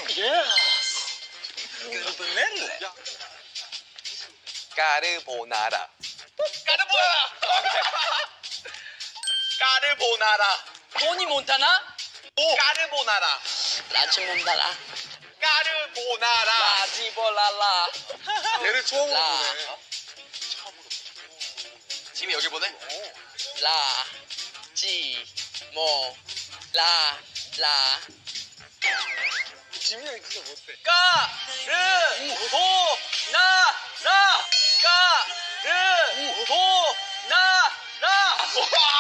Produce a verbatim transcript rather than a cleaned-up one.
예스. 까르보나라. 까르보나라. 까르보나라. 까르보나라. 토니 몬타나? 오. 까르보나라. 라치 몬타나? 까르보나라. 라지볼랄라. 얘를 처음으로 라. 보네. 지금 여기 보내? 라, 지, 모, 라, 라. 지민이 형이 진짜 못해. 까, 르, 보, 나, 라. 까, 르, 보, 나, 라. 와.